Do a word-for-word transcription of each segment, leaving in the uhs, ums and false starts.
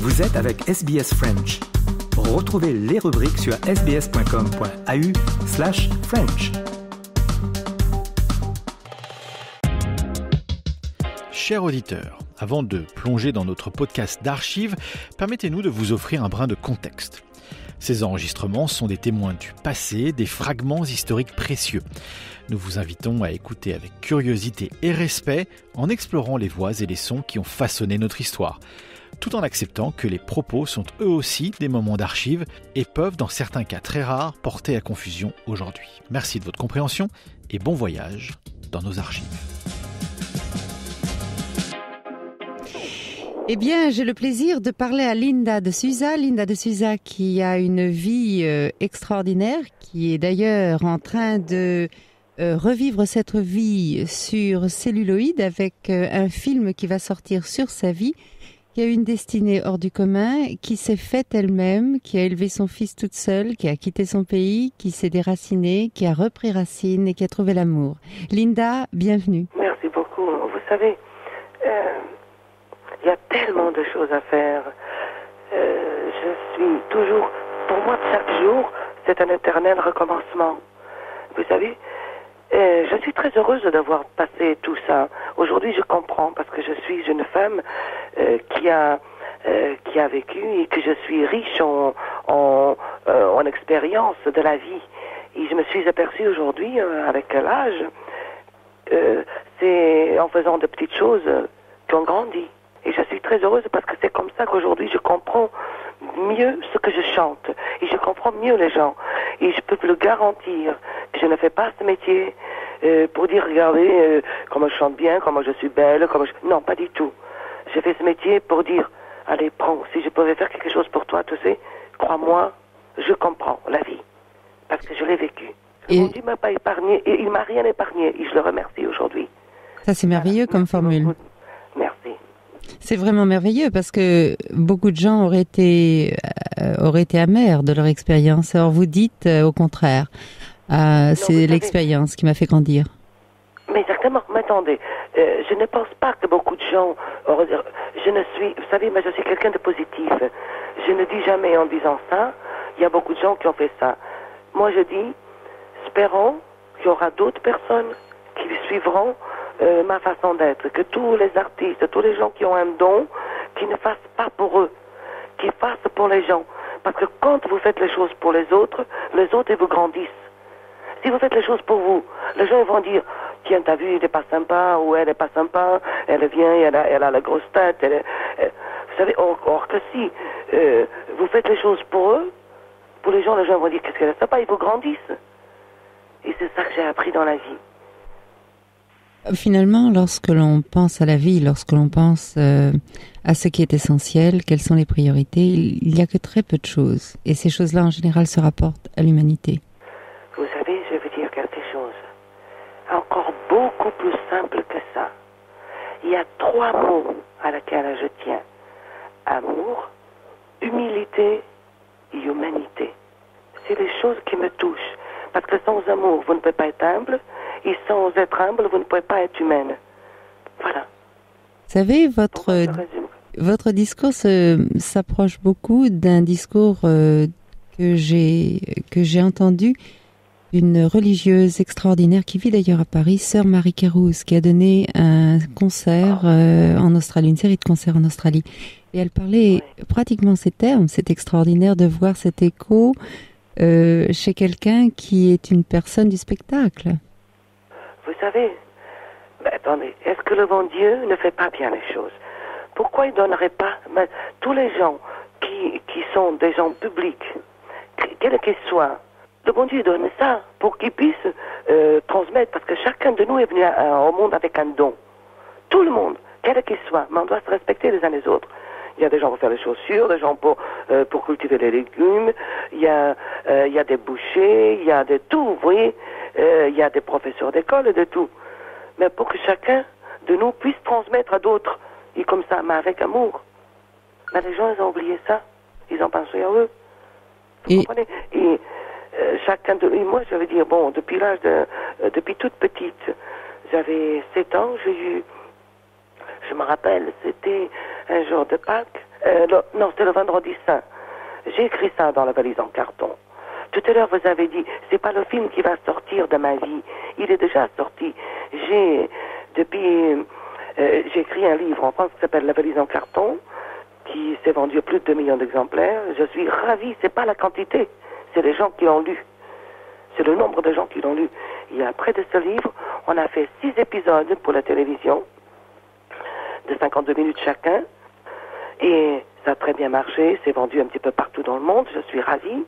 Vous êtes avec S B S French. Retrouvez les rubriques sur sbs.com.au slash French. Chers auditeurs, avant de plonger dans notre podcast d'archives, permettez-nous de vous offrir un brin de contexte. Ces enregistrements sont des témoins du passé, des fragments historiques précieux. Nous vous invitons à écouter avec curiosité et respect en explorant les voix et les sons qui ont façonné notre histoire, tout en acceptant que les propos sont eux aussi des moments d'archives et peuvent, dans certains cas très rares, porter à confusion aujourd'hui. Merci de votre compréhension et bon voyage dans nos archives. Eh bien, j'ai le plaisir de parler à Linda de Souza. Linda de Souza qui a une vie euh, extraordinaire, qui est d'ailleurs en train de euh, revivre cette vie sur celluloïd avec euh, un film qui va sortir sur sa vie, qui a une destinée hors du commun, qui s'est faite elle-même, qui a élevé son fils toute seule, qui a quitté son pays, qui s'est déracinée, qui a repris racine et qui a trouvé l'amour. Linda, bienvenue. Merci beaucoup. Vous savez... Euh... Il y a tellement de choses à faire. Euh, je suis toujours... Pour moi, chaque jour, c'est un éternel recommencement. Vous savez, euh, je suis très heureuse d'avoir passé tout ça. Aujourd'hui, je comprends, parce que je suis une femme euh, qui a euh, qui a vécu et que je suis riche en, en, euh, en expérience de la vie. Et je me suis aperçue aujourd'hui, euh, avec l'âge, euh, c'est en faisant de petites choses qu'on grandit. Et je suis très heureuse parce que c'est comme ça qu'aujourd'hui je comprends mieux ce que je chante. Et je comprends mieux les gens. Et je peux le garantir que je ne fais pas ce métier euh, pour dire, regardez, euh, comment je chante bien, comment je suis belle, comment je... Non, pas du tout. Je fais ce métier pour dire, allez, prends, si je pouvais faire quelque chose pour toi, tu sais, crois-moi, je comprends la vie. Parce que je l'ai vécu. Et... Mon Dieu ne m'a pas épargné, et il ne m'a rien épargné. Et je le remercie aujourd'hui. Ça, c'est merveilleux voilà. Comme formule. Merci. C'est vraiment merveilleux parce que beaucoup de gens auraient été euh, auraient été amers de leur expérience. Alors vous dites euh, au contraire, euh, non, c'est l'expérience qui m'a fait grandir. Mais exactement. Mais attendez, euh, je ne pense pas que beaucoup de gens. Je ne suis, vous savez, moi je suis quelqu'un de positif. Je ne dis jamais en disant ça. Il y a beaucoup de gens qui ont fait ça. Moi je dis, espérons qu'il y aura d'autres personnes qui suivront. Euh, ma façon d'être, que tous les artistes, tous les gens qui ont un don, qui ne fassent pas pour eux, qu'ils fassent pour les gens. Parce que quand vous faites les choses pour les autres, les autres, ils vous grandissent. Si vous faites les choses pour vous, les gens vont dire, tiens, t'as vu, il n'est pas sympa, ou elle n'est pas sympa, elle vient, elle a, elle a la grosse tête, elle est, elle... Vous savez, or, or que si euh, vous faites les choses pour eux, pour les gens, les gens vont dire, qu'est-ce qu'elle est sympa, ils vous grandissent. Et c'est ça que j'ai appris dans la vie. Finalement, lorsque l'on pense à la vie, lorsque l'on pense euh, à ce qui est essentiel, quelles sont les priorités, il n'y a que très peu de choses. Et ces choses-là, en général, se rapportent à l'humanité. Vous savez, je veux dire quelque chose. Encore beaucoup plus simple que ça. Il y a trois mots à laquelle je tiens. Amour, humilité et humanité. C'est les choses qui me touchent. Parce que sans amour, vous ne pouvez pas être humble. Et sans être humble, vous ne pouvez pas être humaine. Voilà. Vous savez, votre, votre discours se, s'approche beaucoup d'un discours euh, que j'ai, que j'ai entendu d'une religieuse extraordinaire qui vit d'ailleurs à Paris, Sœur Marie Kérouz, qui a donné un concert euh, en Australie, une série de concerts en Australie. Et elle parlait oui. pratiquement ces termes. C'est extraordinaire de voir cet écho euh, chez quelqu'un qui est une personne du spectacle. Vous savez, ben attendez, est-ce que le bon Dieu ne fait pas bien les choses? Pourquoi il ne donnerait pas ben, tous les gens qui, qui sont des gens publics, quels qu'ils soient, le bon Dieu donne ça pour qu'ils puissent euh, transmettre, parce que chacun de nous est venu à, au monde avec un don. Tout le monde, quel qu'il soit, mais on doit se respecter les uns les autres. Il y a des gens pour faire les chaussures, des gens pour, euh, pour cultiver les légumes, il y a, euh, il y a des bouchers, il y a de tout, vous voyez. Euh, il y a des professeurs d'école et de tout. Mais pour que chacun de nous puisse transmettre à d'autres, et comme ça, mais avec amour. Mais les gens, ils ont oublié ça. Ils ont pensé à eux. Vous et... comprenez? Et euh, chacun de... Et moi, je veux dire, bon, depuis l'âge de... Euh, depuis toute petite, j'avais sept ans, j'ai eu... Je me rappelle, c'était un jour de Pâques, Euh, le, non, c'est le vendredi saint. J'ai écrit ça dans la valise en carton. Tout à l'heure, vous avez dit, c'est pas le film qui va sortir de ma vie. Il est déjà sorti. J'ai, depuis, euh, j'ai écrit un livre en France qui s'appelle La valise en carton, qui s'est vendu à plus de deux millions d'exemplaires. Je suis ravi. C'est pas la quantité, c'est les gens qui l'ont lu. C'est le nombre de gens qui l'ont lu. Et après de ce livre, on a fait six épisodes pour la télévision, de cinquante-deux minutes chacun. Et ça a très bien marché. C'est vendu un petit peu partout dans le monde. Je suis ravi.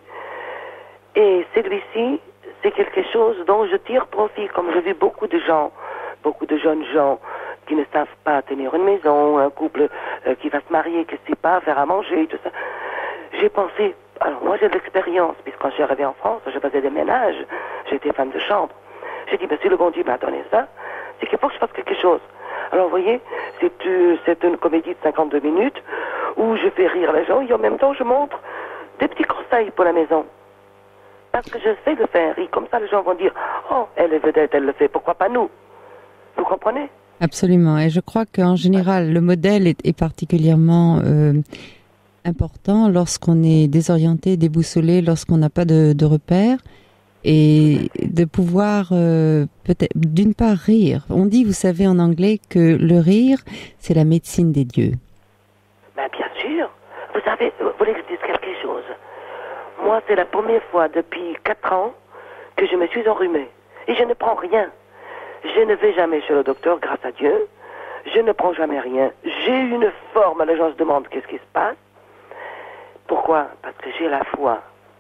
Et celui-ci, c'est quelque chose dont je tire profit. Comme j'ai vu beaucoup de gens, beaucoup de jeunes gens qui ne savent pas tenir une maison, un couple euh, qui va se marier, qui ne sait pas faire à manger, tout ça. J'ai pensé, alors moi j'ai de l'expérience, puisque quand je suis arrivé en France, je faisais des ménages, j'étais femme de chambre. J'ai dit, ben, si le bon Dieu m'a donné ça, c'est qu'il faut que je fasse quelque chose. Alors vous voyez, c'est, euh, c'est une comédie de cinquante-deux minutes où je fais rire les gens et en même temps je montre des petits conseils pour la maison. Parce que je sais le faire et comme ça les gens vont dire, oh, elle est vedette, elle le fait, pourquoi pas nous? Vous comprenez? Absolument. Et je crois qu'en général, le modèle est, est particulièrement euh, important lorsqu'on est désorienté, déboussolé, lorsqu'on n'a pas de, de repères. Et de pouvoir, euh, peut-être, d'une part, rire. On dit, vous savez, en anglais, que le rire, c'est la médecine des dieux. Ben, bien sûr. Vous savez, vous voulez que je dise quelque chose? Moi, c'est la première fois depuis quatre ans que je me suis enrhumée. Et je ne prends rien. Je ne vais jamais chez le docteur, grâce à Dieu. Je ne prends jamais rien. J'ai une forme, les gens se demandent qu'est-ce qui se passe. Pourquoi? Parce que j'ai la foi.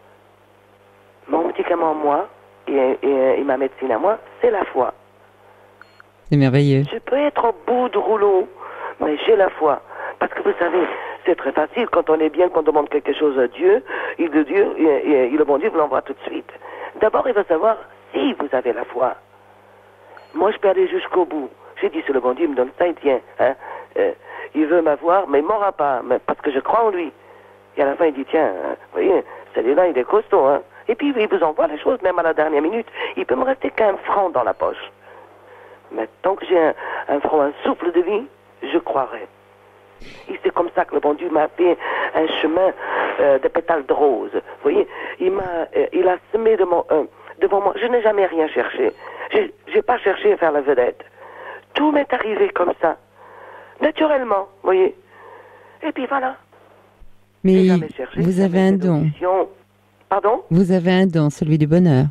Mon médicament, moi, et, et, et ma médecine à moi, c'est la foi. C'est merveilleux. Je peux être au bout du rouleau, mais j'ai la foi. Parce que vous savez, c'est très facile. Quand on est bien, qu'on demande quelque chose à Dieu, il, de Dieu, et, et, et le bon Dieu vous l'envoie tout de suite. D'abord, il va savoir si vous avez la foi. Moi, je peux aller jusqu'au bout. J'ai dit, si le bon Dieu me donne ça, il tient. Hein, euh, il veut m'avoir, mais il ne m'aura pas, mais parce que je crois en lui. Et à la fin, il dit, tiens, hein, vous voyez, celui-là, il est costaud. Hein. Et puis, il vous envoie les choses, même à la dernière minute. Il peut me rester qu'un franc dans la poche. Mais tant que j'ai un, un franc, un souffle de vie, je croirai. Et c'est comme ça que le bon Dieu m'a fait un chemin euh, de pétales de rose. Vous voyez, il m'a, euh, il a semé de mon, euh, devant moi. Je n'ai jamais rien cherché. J'ai, j'ai pas cherché à faire la vedette. Tout m'est arrivé comme ça, naturellement, vous voyez. Et puis voilà. Mais vous avez un don. Pardon? Vous avez un don, celui du bonheur.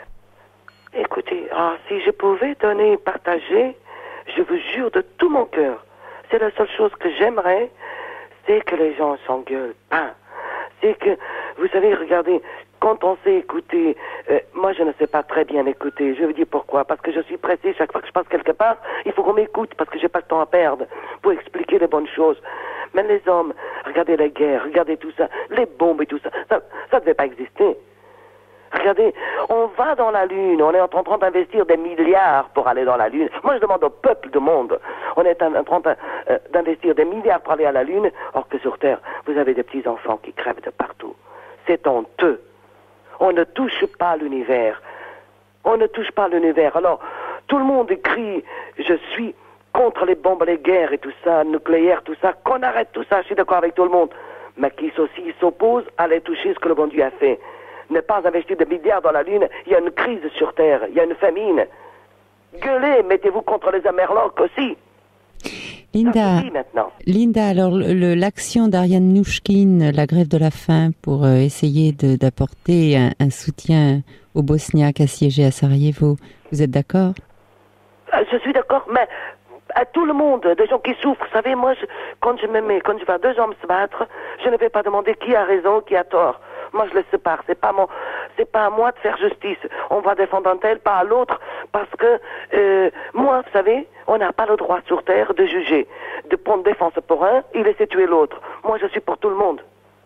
Écoutez, ah, si je pouvais donner, partager, je vous jure de tout mon cœur. C'est la seule chose que j'aimerais, c'est que les gens s'engueulent pas. C'est que, vous savez, regardez, quand on sait écouter, euh, moi je ne sais pas très bien écouter, je vous dis pourquoi, parce que je suis pressé, chaque fois que je passe quelque part, il faut qu'on m'écoute, parce que j'ai pas le temps à perdre pour expliquer les bonnes choses. Mais les hommes, regardez les guerres, regardez tout ça, les bombes et tout ça, ça ne devait pas exister. Regardez, on va dans la Lune, on est en train d'investir des milliards pour aller dans la Lune. Moi, je demande au peuple du monde, on est en train d'investir des milliards pour aller à la Lune, or que sur Terre, vous avez des petits-enfants qui crèvent de partout. C'est honteux. On ne touche pas l'univers. On ne touche pas l'univers. Alors, tout le monde crie, je suis contre les bombes, les guerres et tout ça, nucléaire, tout ça, qu'on arrête tout ça, je suis d'accord avec tout le monde. Mais qui aussi s'oppose à aller toucher ce que le bon Dieu a fait. Ne pas investir des milliards dans la Lune, il y a une crise sur Terre, il y a une famine. Gueulez, mettez-vous contre les Amerlocs aussi. Linda, Linda, alors le, l'action d'Ariane Mnouchkine, la grève de la faim, pour euh, essayer de, d'apporter un, un soutien aux Bosniaques assiégés à Sarajevo, vous êtes d'accord? Je suis d'accord, mais à tout le monde, des gens qui souffrent, vous savez, moi, je, quand je me mets, quand je vois deux hommes se battre, je ne vais pas demander qui a raison, qui a tort. Moi, je les sépare. C'est pas mon, c'est pas à moi de faire justice. On va défendre un tel, pas à l'autre, parce que euh, moi, vous savez, on n'a pas le droit sur Terre de juger, de prendre défense pour un et laisser tuer l'autre. Moi, je suis pour tout le monde.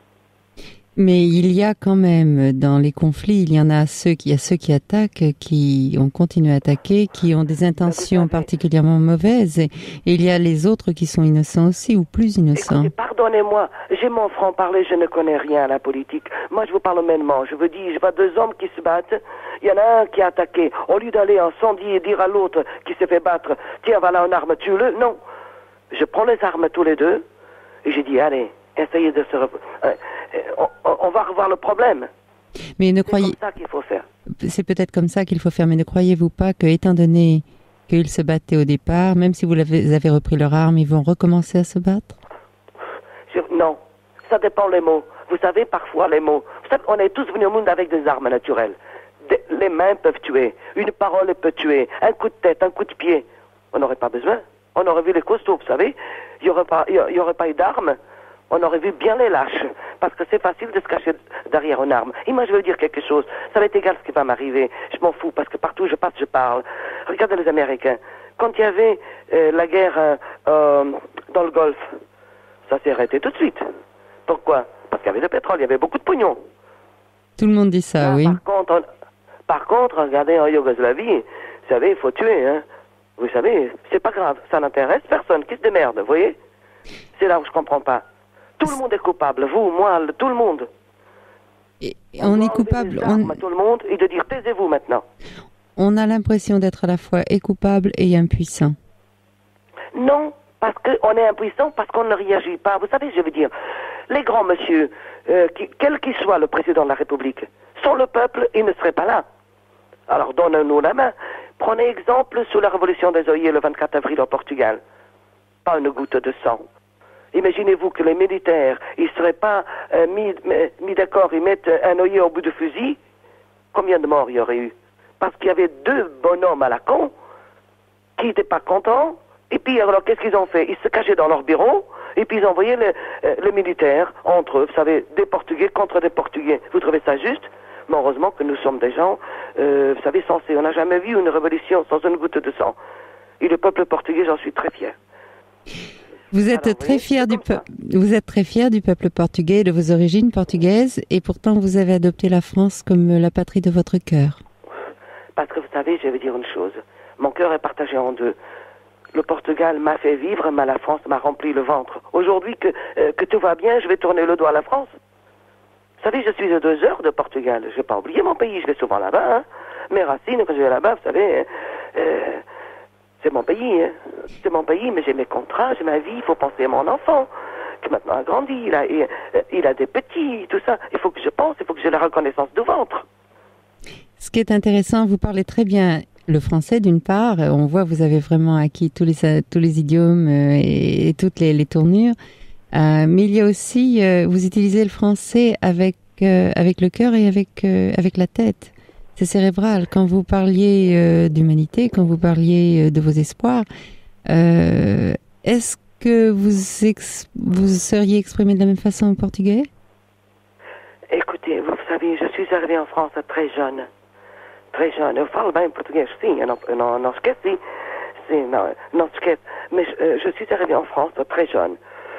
Mais il y a quand même, dans les conflits, il y en a ceux qui, il y a ceux qui attaquent, qui ont continué à attaquer, qui ont des intentions particulièrement mauvaises, et, et il y a les autres qui sont innocents aussi, ou plus innocents. Écoutez, pardonnez-moi, j'ai mon franc-parler, je ne connais rien à la politique. Moi, je vous parle humainement. Je vous dis, je vois deux hommes qui se battent, il y en a un qui a attaqué. Au lieu d'aller incendier et dire à l'autre qui s'est fait battre, tiens, voilà une arme, tue-le. Non. Je prends les armes tous les deux, et j'ai dit, allez, Essayer de se... Re... Euh, on, on va revoir le problème. Mais ne croyez... C'est comme ça qu'il faut faire. C'est peut-être comme ça qu'il faut faire, mais ne croyez-vous pas que, étant donné qu'ils se battaient au départ, même si vous avez, avez repris leur arme, ils vont recommencer à se battre? Je... Non, ça dépend les mots. Vous savez, parfois, les mots... Vous savez, on est tous venus au monde avec des armes naturelles. Des... Les mains peuvent tuer. Une parole peut tuer. Un coup de tête, un coup de pied. On n'aurait pas besoin. On aurait vu les costauds, vous savez. Il n'y aurait pas, il y aurait pas eu d'armes. On aurait vu bien les lâches. Parce que c'est facile de se cacher derrière une arme. Et moi, je veux dire quelque chose. Ça va être égal ce qui va m'arriver. Je m'en fous, parce que partout où je passe, je parle. Regardez les Américains. Quand il y avait euh, la guerre euh, euh, dans le Golfe, ça s'est arrêté tout de suite. Pourquoi? Parce qu'il y avait du pétrole, il y avait beaucoup de pognon. Tout le monde dit ça, Là, oui. Par contre, on... par contre, regardez en Yougoslavie, vous savez, il faut tuer, hein. Vous savez, c'est pas grave, ça n'intéresse personne, qui se démerde, vous voyez? C'est là où je comprends pas. Tout le monde est coupable, vous, moi, le, tout le monde. Et on, on est coupable. On... On... À tout le monde et de dire taisez-vous maintenant. On a l'impression d'être à la fois et coupable et impuissant. Non, parce qu'on est impuissant, parce qu'on ne réagit pas. Vous savez, je veux dire, les grands monsieur, euh, qui, quel qu'il soit le président de la République, sans le peuple, il ne serait pas là. Alors donnez-nous la main. Prenez exemple sur la révolution des œillets le vingt-quatre avril au Portugal. Pas une goutte de sang. Imaginez-vous que les militaires, ils ne seraient pas euh, mis, mis d'accord, ils mettent un œillet au bout du fusil. Combien de morts il y aurait eu? Parce qu'il y avait deux bonhommes à la con qui n'étaient pas contents. Et puis alors qu'est-ce qu'ils ont fait? Ils se cachaient dans leur bureau et puis ils envoyaient les, euh, les militaires entre eux, vous savez, des Portugais contre des Portugais. Vous trouvez ça juste? Mais heureusement que nous sommes des gens, euh, vous savez, sensés. On n'a jamais vu une révolution sans une goutte de sang. Et le peuple portugais, j'en suis très fier. Vous êtes Alors, très oui, fier du peu... vous êtes très fier du peuple portugais, de vos origines portugaises, et pourtant vous avez adopté la France comme la patrie de votre cœur. Parce que vous savez, je vais dire une chose. Mon cœur est partagé en deux. Le Portugal m'a fait vivre, mais la France m'a rempli le ventre. Aujourd'hui que, euh, que tout va bien, je vais tourner le dos à la France. Vous savez, je suis à deux heures de Portugal. Je n'ai pas oublié mon pays, je vais souvent là-bas. Hein. Mes racines, quand je vais là-bas, vous savez, euh, c'est mon pays. Hein. C'est mon pays, mais j'ai mes contrats, j'ai ma vie, il faut penser à mon enfant, qui maintenant a grandi, il a, il, il a des petits, tout ça. Il faut que je pense, il faut que j'ai la reconnaissance du ventre. Ce qui est intéressant, vous parlez très bien le français d'une part, on voit que vous avez vraiment acquis tous les, tous les idiomes et, et toutes les, les tournures. Euh, mais il y a aussi, euh, vous utilisez le français avec euh, avec le cœur et avec euh, avec la tête. C'est cérébral. Quand vous parliez euh, d'humanité, quand vous parliez euh, de vos espoirs, euh, est-ce que vous ex- vous seriez exprimé de la même façon en portugais? Écoutez, vous savez, je suis arrivée en France très jeune, très jeune. Eu falo bem português, sim. Eu não, eu não, não esqueci, sim, não, não se esquece. Mais euh, je suis arrivée en France très jeune.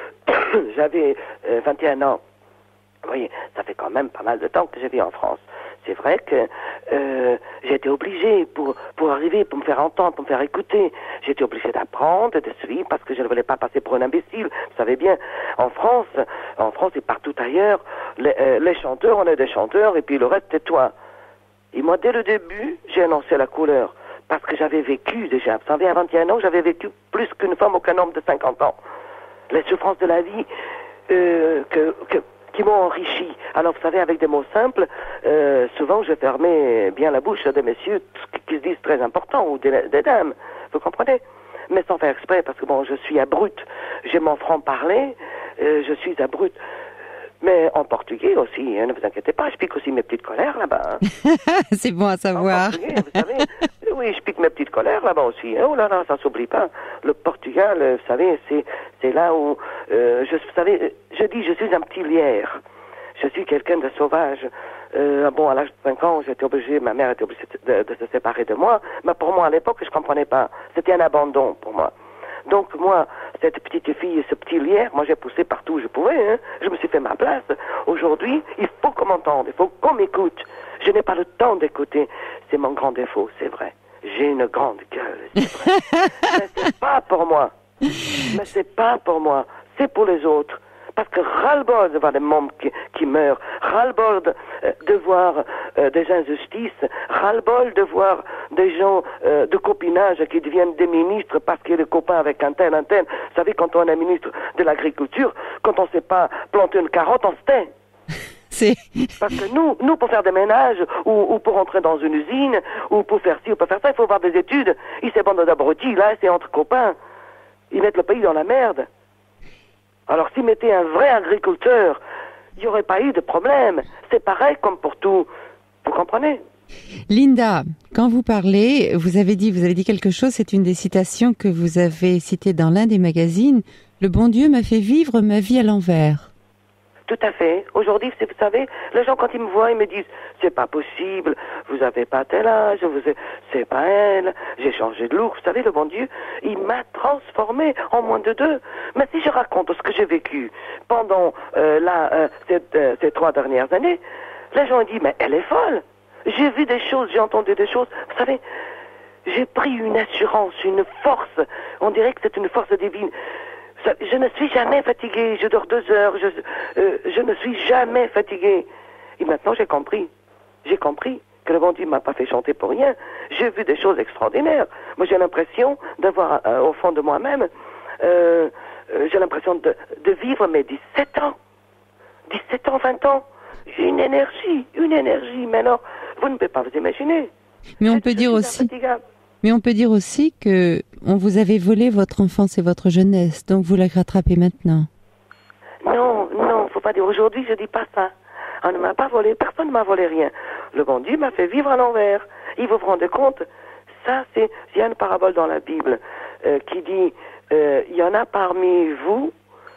J'avais euh, vingt et un ans. Vous voyez, ça fait quand même pas mal de temps que je vis en France. C'est vrai que euh, j'ai été obligée pour pour arriver, pour me faire entendre, pour me faire écouter. J'ai été obligée d'apprendre, de suivre, parce que je ne voulais pas passer pour un imbécile. Vous savez bien, en France, en France et partout ailleurs, les, euh, les chanteurs, on est des chanteurs, et puis le reste, c'est toi. Et moi, dès le début, j'ai annoncé la couleur, parce que j'avais vécu déjà. Vous savez, à vingt et un ans, j'avais vécu plus qu'une femme ou qu'un homme de cinquante ans. Les souffrances de la vie euh, que, que, qui m'ont enrichi. Alors, vous savez, avec des mots simples, euh, souvent, je fermais bien la bouche des messieurs qui se disent très importants, ou des, des dames, vous comprenez? Mais sans faire exprès, parce que bon, je suis abrupte. J'ai mon franc-parler, euh, je suis abrupte. Mais en portugais aussi, hein, ne vous inquiétez pas, je pique aussi mes petites colères là-bas. Hein. C'est bon à savoir. En portugais, vous savez, oui, je pique mes petites colères là-bas aussi. Hein. Oh là là, ça s'oublie pas. Le Portugal, vous savez, c'est c'est là où, euh, je, vous savez, je dis, je suis un petit lierre. Je suis quelqu'un de sauvage. Euh, bon, à l'âge de cinq ans, j'étais obligé, ma mère était obligée de, de se séparer de moi. Mais pour moi, à l'époque, je comprenais pas. C'était un abandon pour moi. Donc moi, cette petite fille, ce petit lierre, moi j'ai poussé partout où je pouvais, hein. Je me suis fait ma place. Aujourd'hui, il faut qu'on m'entende, il faut qu'on m'écoute. Je n'ai pas le temps d'écouter. C'est mon grand défaut, c'est vrai. J'ai une grande gueule, c'est vrai. Mais c'est pas pour moi. Mais c'est pas pour moi. C'est pour les autres. Parce que ras-le-bol de voir des membres qui, qui meurent, ras-le-bol de, de voir euh, des injustices, ras-le-bol de voir des gens euh, de copinage qui deviennent des ministres parce qu'il est copain avec un tel, un tel. Vous savez, quand on est ministre de l'Agriculture, quand on ne sait pas planter une carotte, on se tait. C'est... Parce que nous, nous, pour faire des ménages, ou, ou pour entrer dans une usine, ou pour faire ci, ou pour faire ça, il faut avoir des études. Ils c'est bande d'abrutis, là, c'est entre copains. Ils mettent le pays dans la merde. Alors, s'ils mettaient un vrai agriculteur, il n'y aurait pas eu de problème. C'est pareil comme pour tout. Vous comprenez? Linda, quand vous parlez, vous avez dit, vous avez dit quelque chose, c'est une des citations que vous avez citées dans l'un des magazines. Le bon Dieu m'a fait vivre ma vie à l'envers. Tout à fait. Aujourd'hui, vous savez, les gens, quand ils me voient, ils me disent, c'est pas possible, vous avez pas tel âge, vous êtes... c'est pas elle, j'ai changé de look. Vous savez, le bon Dieu, il m'a transformé en moins de deux. Mais si je raconte ce que j'ai vécu pendant euh, là, euh, ces, euh, ces trois dernières années, les gens disent, mais elle est folle. J'ai vu des choses, j'ai entendu des choses. Vous savez, j'ai pris une assurance, une force. On dirait que c'est une force divine. Je ne suis jamais fatigué, je dors deux heures, je, euh, je ne suis jamais fatigué. Et maintenant j'ai compris, j'ai compris que le bon Dieu ne m'a pas fait chanter pour rien. J'ai vu des choses extraordinaires. Moi j'ai l'impression d'avoir euh, au fond de moi-même, euh, euh, j'ai l'impression de, de vivre mes dix-sept ans, dix-sept ans, vingt ans, une énergie, une énergie. Mais alors, vous ne pouvez pas vous imaginer. Mais on je, peut je dire suis aussi... infatigable. Mais on peut dire aussi que on vous avait volé votre enfance et votre jeunesse, donc vous la rattrapez maintenant. Non, non, faut pas dire. Aujourd'hui, je dis pas ça. On ne m'a pas volé, personne ne m'a volé rien. Le bon Dieu m'a fait vivre à l'envers. Et vous vous rendez compte? Ça, c'est, il y a une parabole dans la Bible euh, qui dit, euh, il y en a parmi vous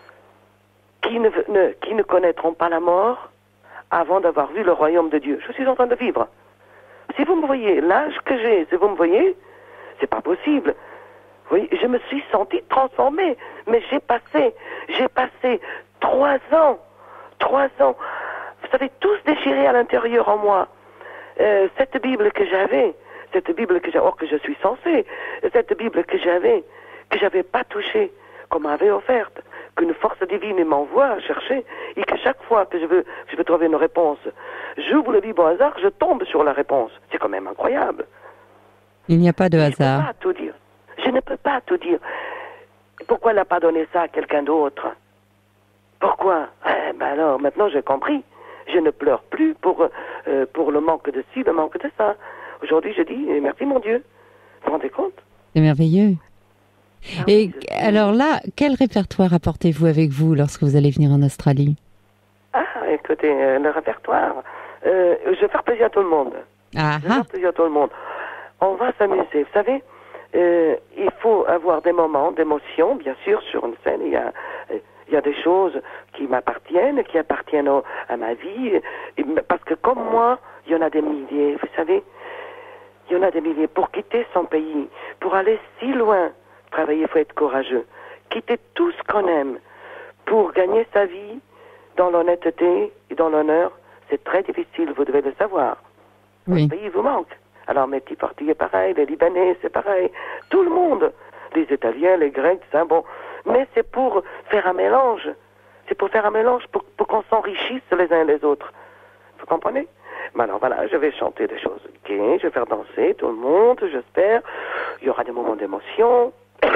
qui ne, ne, qui ne connaîtront pas la mort avant d'avoir vu le royaume de Dieu. Je suis en train de vivre. Si vous me voyez, l'âge que j'ai, si vous me voyez, c'est pas possible. Vous voyez, je me suis sentie transformée, mais j'ai passé, j'ai passé trois ans, trois ans, vous savez, tous déchirés à l'intérieur en moi. Euh, cette Bible que j'avais, cette Bible que j'avais, or que je suis censée, cette Bible que j'avais, que j'avais pas touchée, qu'on m'avait offerte, qu'une force divine m'envoie chercher, et que chaque fois que je veux, je veux trouver une réponse, j'ouvre le Bible au hasard, je tombe sur la réponse. C'est quand même incroyable. Il n'y a pas de hasard. Je ne peux hasard. pas tout dire. Je ne peux pas tout dire. Pourquoi elle n'a pas donné ça à quelqu'un d'autre? Pourquoi? Eh ben alors, maintenant j'ai compris. Je ne pleure plus pour, euh, pour le manque de ci, le manque de ça. Aujourd'hui, je dis, merci mon Dieu. Vous vous rendez compte? C'est merveilleux. Ah Et oui, je- alors là, quel répertoire apportez-vous avec vous lorsque vous allez venir en Australie? Ah, écoutez, euh, le répertoire. Euh, je vais faire plaisir à tout le monde. Ah Je vais ah. faire plaisir à tout le monde. On va s'amuser. Vous savez, euh, il faut avoir des moments d'émotion, bien sûr, sur une scène. Il y a, il y a des choses qui m'appartiennent, qui appartiennent au- à ma vie. Et- parce que comme moi, il y en a des milliers, vous savez. Il y en a des milliers. Pour quitter son pays, pour aller si loin, travailler, il faut être courageux. Quitter tout ce qu'on aime pour gagner sa vie dans l'honnêteté et dans l'honneur, c'est très difficile, vous devez le savoir. Oui. Le pays vous manque. Alors mes petits Portugais, pareil, les Libanais, c'est pareil. Tout le monde. Les Italiens, les Grecs, ça, bon. Mais c'est pour faire un mélange. C'est pour faire un mélange, pour, pour qu'on s'enrichisse les uns les autres. Vous comprenez? Mais alors voilà, je vais chanter des choses gays, je vais faire danser tout le monde, j'espère. Il y aura des moments d'émotion.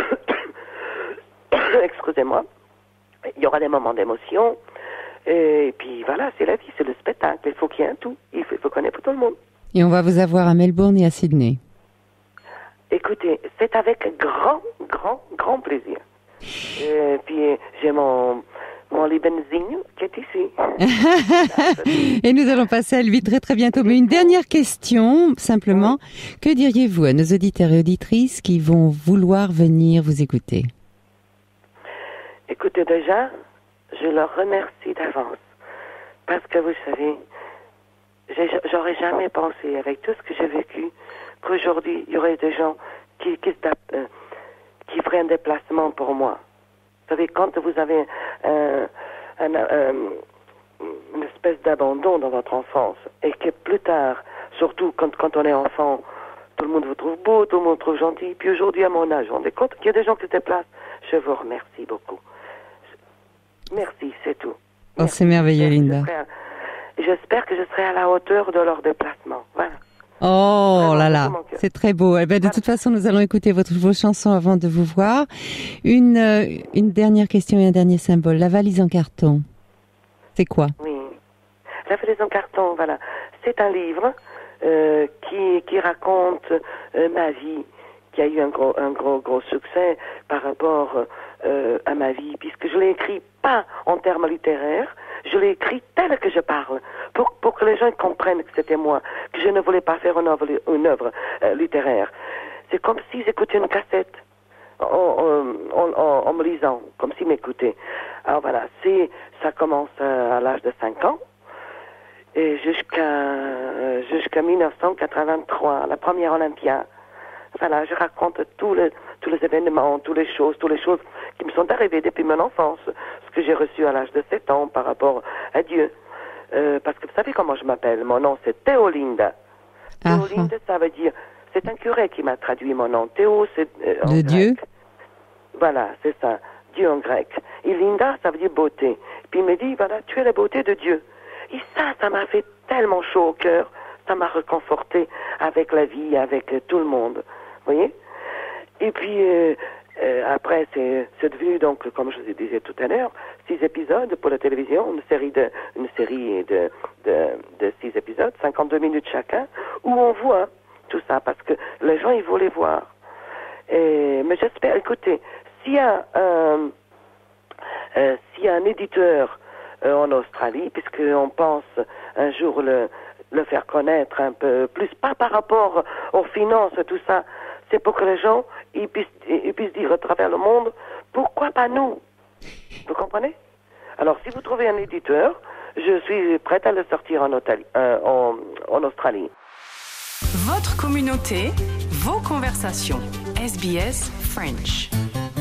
Excusez-moi. Il y aura des moments d'émotion. Et puis voilà, c'est la vie, c'est le spectacle. Il faut qu'il y ait un tout. Il faut, il faut qu'on ait pour tout le monde. Et on va vous avoir à Melbourne et à Sydney. Écoutez, c'est avec grand, grand, grand plaisir. Et puis j'ai mon, mon Liebenzigne qui est ici. Et nous allons passer à lui très très bientôt. Mais une dernière question, simplement. Que diriez-vous à nos auditeurs et auditrices qui vont vouloir venir vous écouter? Écoutez, déjà, je leur remercie d'avance. Parce que vous savez, j'ai- j'aurais jamais pensé, avec tout ce que j'ai vécu, qu'aujourd'hui, il y aurait des gens qui, qui, se tapent, euh, qui feraient un déplacement pour moi. Vous savez, quand vous avez un, un, un, une espèce d'abandon dans votre enfance, et que plus tard, surtout quand, quand on est enfant, tout le monde vous trouve beau, tout le monde vous trouve gentil, puis aujourd'hui, à mon âge, vous vous rendez compte qu'il y a des gens qui se déplacent. Je vous remercie beaucoup. Merci, c'est tout. Oh, c'est merveilleux, Linda. J'espère- J'espère que je serai serai à la hauteur de leur déplacement. Voilà. Oh Vraiment, là de là, tout mon cœur. c'est très beau. Eh ben, de Voilà. toute façon, nous allons écouter votre, vos chansons avant de vous voir. Une, euh, une dernière question et un dernier symbole. La valise en carton, c'est quoi? Oui. La valise en carton, voilà. C'est un livre euh, qui, qui raconte euh, ma vie, qui a eu un gros, un gros, gros succès par rapport euh, à ma vie, puisque je l'ai écrit pas en termes littéraires, je l'ai écrit tel que je parle, pour, pour que les gens comprennent que c'était moi, que je ne voulais pas faire une œuvre, une œuvre euh, littéraire. C'est comme si j'écoutais une cassette en, en, en, en me lisant, comme s'ils m'écoutaient. Alors voilà, c'est, ça commence à, à l'âge de cinq ans, et jusqu'à jusqu'à mille neuf cent quatre-vingt-trois, la première Olympia. Voilà, je raconte tous les, tous les événements, toutes les choses, toutes les choses qui me sont arrivées depuis mon enfance, ce que j'ai reçu à l'âge de sept ans par rapport à Dieu. Euh, parce que vous savez comment je m'appelle? Mon nom, c'est Théolinda. Ah, Théolinda, ça veut dire... C'est un curé qui m'a traduit mon nom. Théo, c'est euh, en De grec. Dieu? Voilà, c'est ça. Dieu en grec. Et Linda, ça veut dire beauté. Puis il me dit, voilà, tu es la beauté de Dieu. Et ça, ça m'a fait tellement chaud au cœur. Ça m'a réconforté avec la vie, avec euh, tout le monde. Vous voyez? Et puis, euh, euh, après, c'est, c'est devenu, donc, comme je vous disais tout à l'heure, six épisodes pour la télévision, une série de, une série de, de, de six épisodes, cinquante-deux minutes chacun, où on voit tout ça, parce que les gens, ils voulaient voir. Et, mais j'espère, écoutez, s'il y a un, euh, s'il y a un éditeur euh, en Australie, puisqu'on pense un jour le, le faire connaître un peu plus, pas par rapport aux finances, tout ça, c'est pour que les gens ils puissent, ils puissent dire à travers le monde, pourquoi pas nous? Vous comprenez? Alors, si vous trouvez un éditeur, je suis prête à le sortir en, Australie, euh, en, en Australie. Votre communauté, vos conversations. S B S French.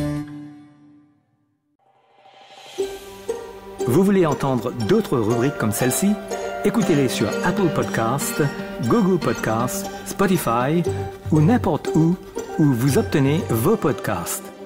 Vous voulez entendre d'autres rubriques comme celle-ci? Écoutez-les sur Apple Podcasts, Google Podcasts, Spotify ou n'importe où où vous obtenez vos podcasts.